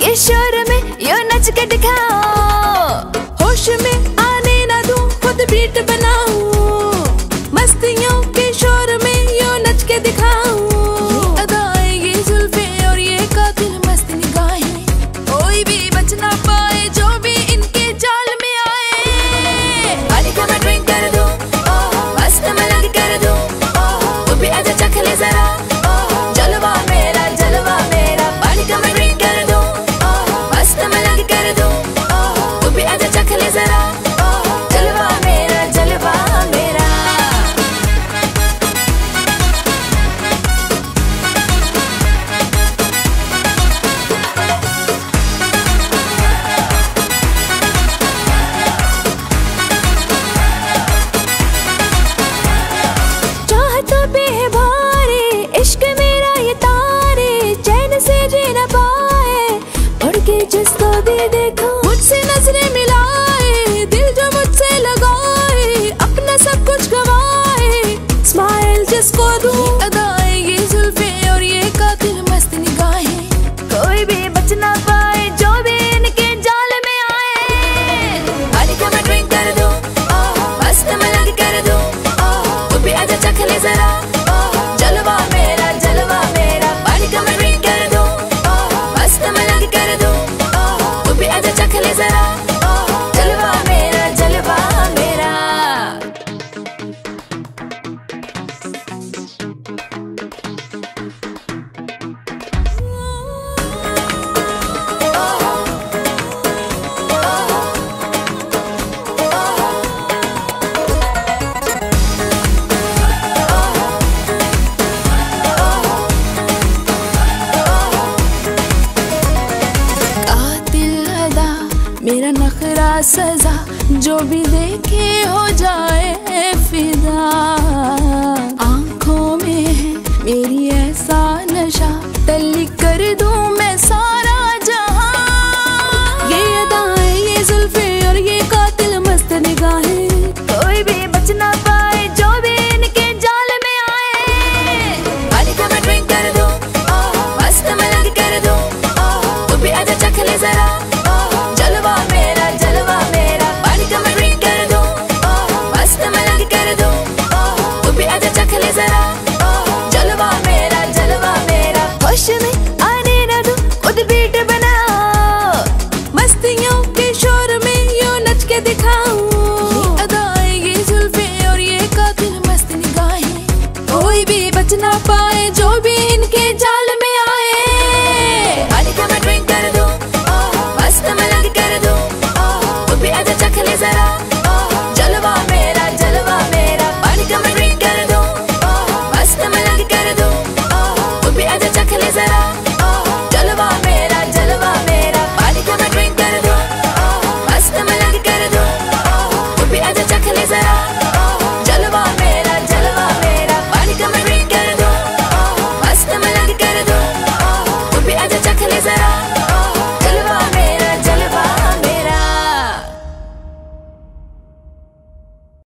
ये शोर में यो नच के दिखाओ। होश में आने ना दूं, खुद बीट बनाऊं। मस्तियों के शोर में यो नच के दिखाऊं। अदाएं ये जुल्फें और ये कातिल मस्त निगाहें, कोई भी बच ना पाए जो भी इनके जाल में आए। पानी का मैं ड्रिंक कर दूं, मस्त मैं लग कर दूं, तू भी आजा चख ले जरा, जलवा मेरा जलवा मेरा। पानी का मैं ड्रिंक कर दूं, मस्त मैं लग कर दूं, तू भी आजा चख ले जरा, जलवा मेरा जलवा मेरा। चाहता भी है भारी इश्क मेरा ये तारे, चैन से जी न पाए, उड़ के जिसको भी देखो मुझसे नजरें मिलाए। दिल जो मुझसे लगाए, अपना सब कुछ गवाए, स्माइल जिसको दूं। अदाएं ये जुल्फें और ये कातिल मस्त निगाहें, कोई भी बच ना पाए जो भी इनके जाल में आए। पानी का मैं ड्रिंक कर दूं, मस्त मैं लग कर दूं, तू भी आजा चख ले जरा, जलवा मेरा जलवा मेरा। पानी का मैं ड्रिंक कर दूं, मस्त मैं लग कर दूं, तू भी आजा चख ले जरा, जलवा मेरा जलवा मेरा। कातिल अदा मेरा नखरा सजा, जो भी देखे हो जाए फिदा। आंखों में है मेरी ऐसा नशा, तल्ली कर दूं मैं सारा जहां। ये अदाएं ये जुल्फें और ये कातिल मस्त निगाहें, कोई भी बच ना पाए जो भी इनके जाल में आए। पानी का मैं ड्रिंक कर दूं, मस्त मैं लग कर दूं, तू भी आजा चख ले जरा,